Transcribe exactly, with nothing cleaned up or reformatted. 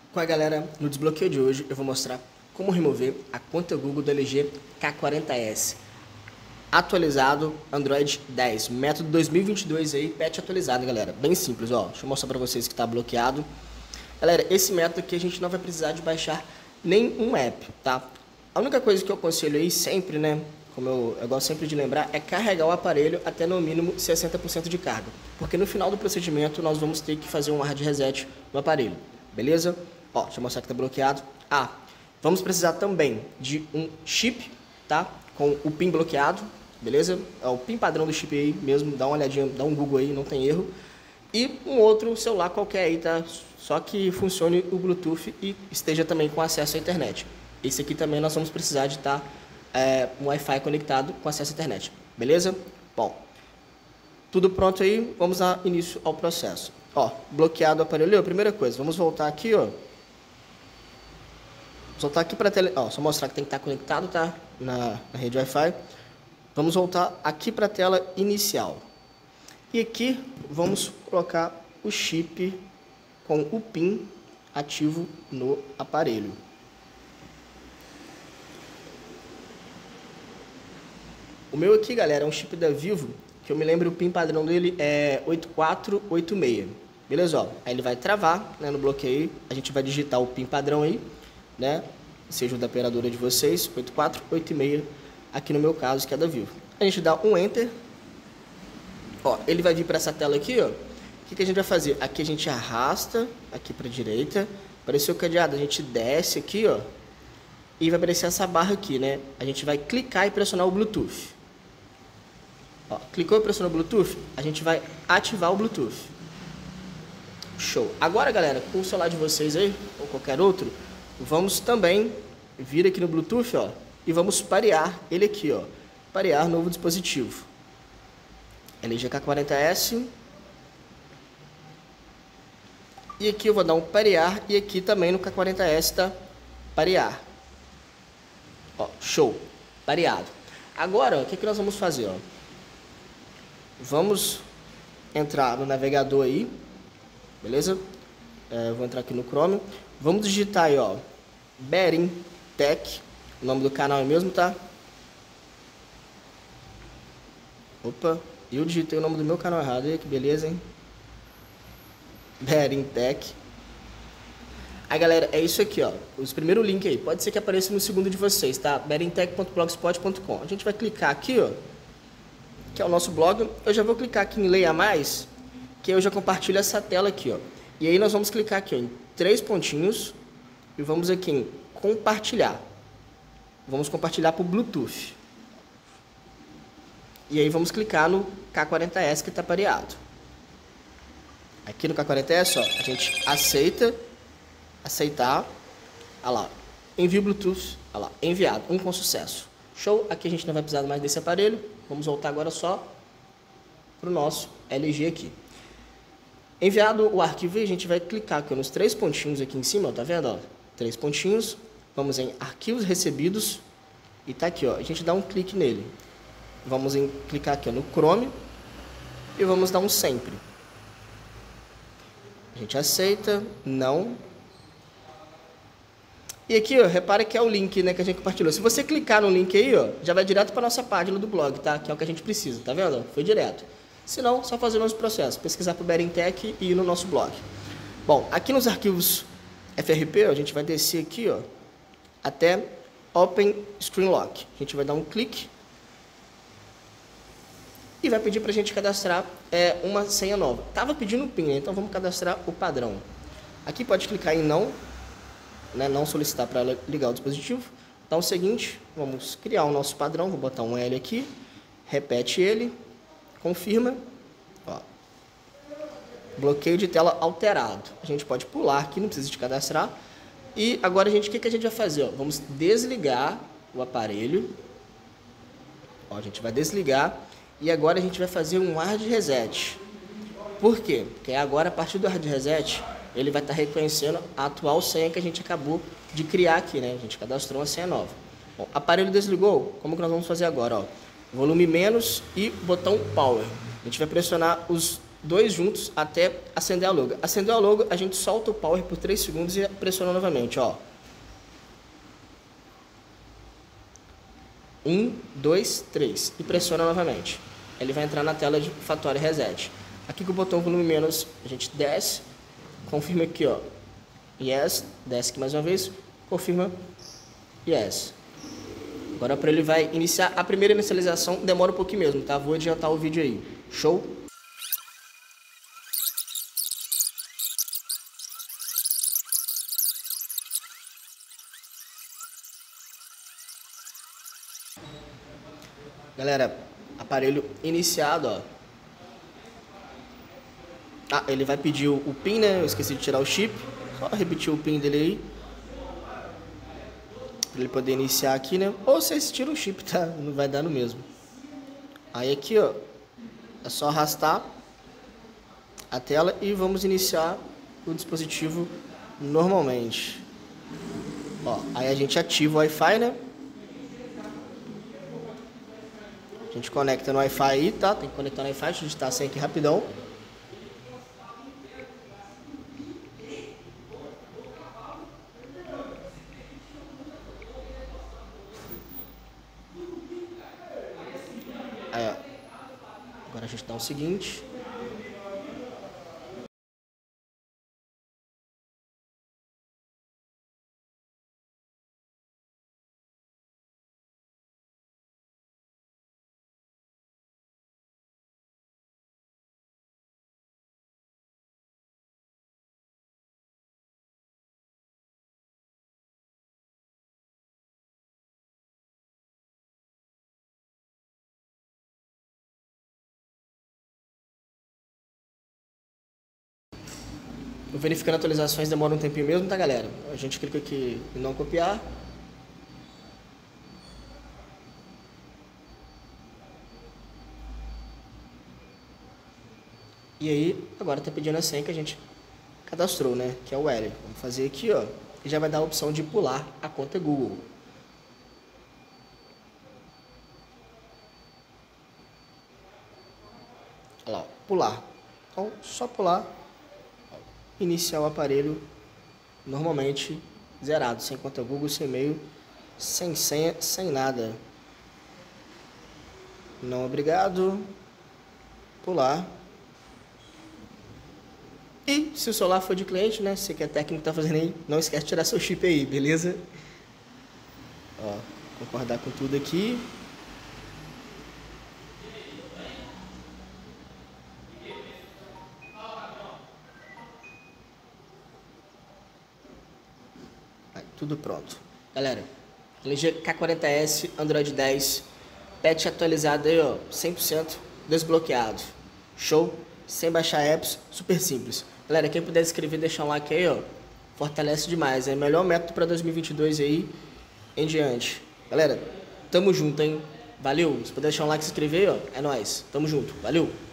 Com a galera, no desbloqueio de hoje eu vou mostrar como remover a conta Google do L G K quarenta S. Atualizado Android dez, método dois mil e vinte e dois aí, patch atualizado, galera. Bem simples, ó. Deixa eu mostrar pra vocês que tá bloqueado. Galera, esse método aqui a gente não vai precisar de baixar nenhum app, tá? A única coisa que eu aconselho aí sempre, né, como eu, eu gosto sempre de lembrar, é carregar o aparelho até no mínimo sessenta por cento de carga. Porque no final do procedimento nós vamos ter que fazer um hard reset no aparelho, beleza? Ó, deixa eu mostrar que tá bloqueado. Ah, vamos precisar também de um chip, tá? Com o pin bloqueado, beleza? É o pin padrão do chip aí mesmo, dá uma olhadinha, dá um Google aí, não tem erro. E um outro celular qualquer aí, tá? Só que funcione o Bluetooth e esteja também com acesso à internet. Esse aqui também nós vamos precisar de estar é, um Wi-Fi conectado com acesso à internet, beleza? Bom, tudo pronto aí, vamos dar início ao processo. Ó, bloqueado o aparelho, a primeira coisa, vamos voltar aqui, ó. Vamos voltar aqui para a tela, ó, só mostrar que tem que estar conectado, tá? Na, na rede Wi-Fi. Vamos voltar aqui para a tela inicial. E aqui vamos colocar o chip com o pin ativo no aparelho. O meu aqui, galera, é um chip da Vivo, que eu me lembro o pin padrão dele é oito quatro oito seis. Beleza, ó. Aí ele vai travar, né, no bloqueio. A gente vai digitar o pin padrão aí, né? Seja o da operadora de vocês, oito quatro oito seis, aqui no meu caso, que é da Vivo. A gente dá um Enter. Ó, ele vai vir para essa tela aqui, ó. O que, que a gente vai fazer? Aqui a gente arrasta, aqui para a direita. Apareceu o cadeado, a gente desce aqui, ó. E vai aparecer essa barra aqui, né? A gente vai clicar e pressionar o Bluetooth. Ó, clicou e pressionou o Bluetooth, a gente vai ativar o Bluetooth. Show. Agora, galera, com o celular de vocês aí, ou qualquer outro, vamos também vir aqui no Bluetooth, ó, e vamos parear ele aqui, ó. Parear novo dispositivo. L G K quarenta S. E aqui eu vou dar um parear, e aqui também no K quarenta S tá parear. Ó, show. Pareado. Agora, ó, o que, que nós vamos fazer, ó? Vamos entrar no navegador aí, beleza? É, vou entrar aqui no Chrome. Vamos digitar aí, ó, Bering Tech. O nome do canal é mesmo, tá? Opa, eu digitei o nome do meu canal errado aí, que beleza, hein? Bering Tech. Aí, galera, é isso aqui, ó. Os primeiros links aí. Pode ser que apareça no segundo de vocês, tá? beringtech ponto blogspot ponto com. A gente vai clicar aqui, ó, que é o nosso blog. Eu já vou clicar aqui em Leia Mais, que eu já compartilho essa tela aqui, ó. E aí nós vamos clicar aqui, ó, em três pontinhos e vamos aqui em compartilhar. Vamos compartilhar por Bluetooth. E aí vamos clicar no K quarenta S que está pareado. Aqui no K quarenta S, ó, a gente aceita, aceitar, olha lá, envio Bluetooth, olha lá, enviado, um com sucesso. Show, aqui a gente não vai precisar mais desse aparelho. Vamos voltar agora só para o nosso L G aqui. Enviado o arquivo, a gente vai clicar aqui nos três pontinhos aqui em cima, ó, tá vendo? Ó? Três pontinhos, vamos em arquivos recebidos e tá aqui, ó, a gente dá um clique nele. Vamos em clicar aqui, ó, no Chrome e vamos dar um sempre. A gente aceita, não. E aqui, ó, repara que é o link, né, que a gente compartilhou. Se você clicar no link aí, ó, já vai direto para nossa página do blog, tá? Que é o que a gente precisa, tá vendo? Foi direto. Se não, só fazer o nosso processo, pesquisar por Bering Tech e ir no nosso blog. Bom, aqui nos arquivos F R P, ó, a gente vai descer aqui, ó, até Open Screen Lock. A gente vai dar um clique e vai pedir para a gente cadastrar é, uma senha nova. Tava pedindo o PIN, né? Então vamos cadastrar o padrão. Aqui pode clicar em não, né, não solicitar para ligar o dispositivo. Então é o seguinte, vamos criar o nosso padrão, vou botar um L aqui, repete ele, confirma, ó, bloqueio de tela alterado. A gente pode pular aqui, não precisa de cadastrar. E agora a gente, o que, que a gente vai fazer? Ó? Vamos desligar o aparelho, ó, a gente vai desligar e agora a gente vai fazer um hard reset. Por quê? Porque agora a partir do hard reset ele vai estar reconhecendo a atual senha que a gente acabou de criar aqui, né? A gente cadastrou uma senha nova. Bom, aparelho desligou, como que nós vamos fazer agora? Ó? Volume menos e botão power. A gente vai pressionar os dois juntos até acender a logo. Acendeu a logo, a gente solta o power por três segundos e pressiona novamente, ó. um, dois, três. E pressiona novamente. Ele vai entrar na tela de Factory Reset. Aqui com o botão volume menos, a gente desce, confirma aqui, ó. Yes, desce aqui mais uma vez, confirma, yes. Agora para ele vai iniciar, a primeira inicialização demora um pouquinho mesmo, tá? Vou adiantar o vídeo aí. Show? Galera, aparelho iniciado, ó. Ah, ele vai pedir o PIN, né? Eu esqueci de tirar o chip. Só repetir o PIN dele aí. Pra ele poder iniciar aqui, né? Ou vocês tiram o chip, tá? Não vai dar no mesmo. Aí aqui, ó. É só arrastar a tela e vamos iniciar o dispositivo normalmente. Ó, aí a gente ativa o Wi-Fi, né? A gente conecta no Wi-Fi aí, tá? Tem que conectar no Wi-Fi, deixa eu digitar a senha aqui rapidão. Aí, ó. Agora a gente dá o seguinte. O verificando atualizações demora um tempinho mesmo, tá, galera? A gente clica aqui em não copiar. E aí, agora tá pedindo a senha que a gente cadastrou, né? Que é o L. Vamos fazer aqui, ó. E já vai dar a opção de pular a conta Google. Olha lá, ó, pular. Então, só pular. Iniciar o aparelho normalmente zerado, sem conta Google, sem e-mail, sem senha, sem nada. Não obrigado. Pular. E se o celular for de cliente, né? Você que é técnico tá fazendo aí, não esquece de tirar seu chip aí, beleza? Ó, concordar com tudo aqui. Tudo pronto. Galera, L G K quarenta S, Android dez, patch atualizado aí, ó, cem por cento desbloqueado. Show? Sem baixar apps, super simples. Galera, quem puder escrever, deixar um like aí, ó, fortalece demais. É o melhor método para dois mil e vinte e dois aí em diante. Galera, tamo junto, hein? Valeu. Se puder deixar um like e se inscrever, ó, é nóis. Tamo junto. Valeu.